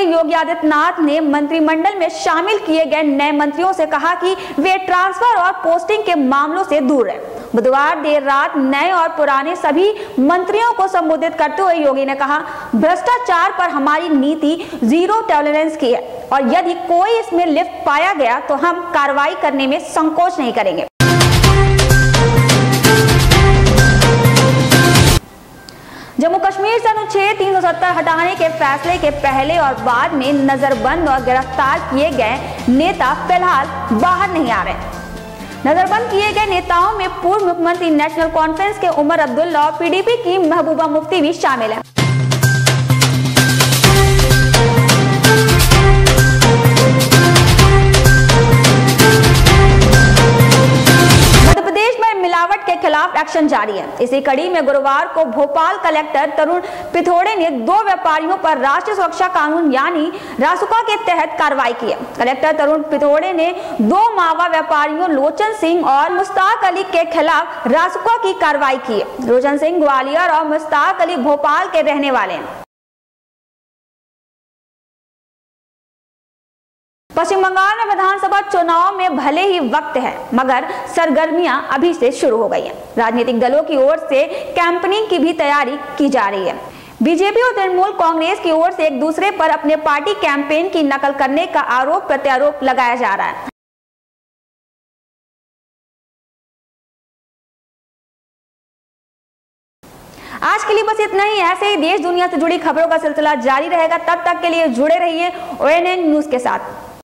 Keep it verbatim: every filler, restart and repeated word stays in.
मुख्यमंत्री योगी आदित्यनाथ ने मंत्रिमंडल में शामिल किए गए नए मंत्रियों से कहा कि वे ट्रांसफर और पोस्टिंग के मामलों से दूर रहें। बुधवार देर रात नए और पुराने सभी मंत्रियों को संबोधित करते हुए योगी ने कहा, भ्रष्टाचार पर हमारी नीति जीरो टॉलरेंस की है और यदि कोई इसमें लिप्त पाया गया तो हम कार्रवाई करने में संकोच नहीं करेंगे। जम्मू कश्मीर से अनुच्छेद तीन सौ सत्तर हटाने के फैसले के पहले और बाद में नजरबंद और गिरफ्तार किए गए नेता फिलहाल बाहर नहीं आ रहे। नजरबंद किए गए नेताओं में पूर्व मुख्यमंत्री नेशनल कॉन्फ्रेंस के उमर अब्दुल्ला और पीडीपी की महबूबा मुफ्ती भी शामिल हैं। मिलावट के खिलाफ एक्शन जारी है। इसी कड़ी में गुरुवार को भोपाल कलेक्टर तरुण पिथोड़े ने दो व्यापारियों पर राष्ट्रीय सुरक्षा कानून यानी रासुका के तहत कार्रवाई की है। कलेक्टर तरुण पिथोड़े ने दो मावा व्यापारियों लोचन सिंह और मुश्ताक अली के खिलाफ रासुका की कार्रवाई की है। लोचन सिंह ग्वालियर और मुश्ताक अली भोपाल के रहने वाले हैं। पश्चिम बंगाल में विधानसभा चुनाव में भले ही वक्त है मगर सरगर्मियां अभी से शुरू हो गई हैं। राजनीतिक दलों की ओर से कैंपेनिंग की भी तैयारी की जा रही है। बीजेपी और तृणमूल कांग्रेस की ओर से एक दूसरे पर अपने पार्टी कैंपेन की नकल करने का आरोप प्रत्यारोप लगाया जा रहा है। आज के लिए बस इतना ही। ऐसे ही देश दुनिया से जुड़ी खबरों का सिलसिला जारी रहेगा। तब तक के लिए जुड़े रहिए ओ एन एन न्यूज के साथ।